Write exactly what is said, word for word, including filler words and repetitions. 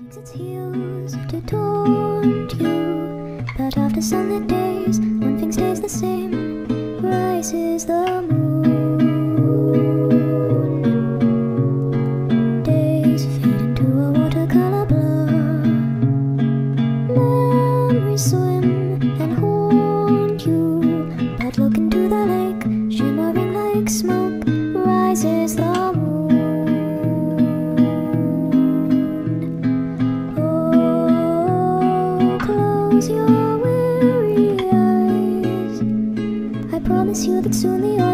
Its heels to taunt you, but after sunlit days, one thing stays the same: rises the moon. Days fade into a watercolor blur. Memories swim and haunt you, but look into the lake, shimmering like smoke. Rises the moon. Close your weary eyes. I promise you that soon the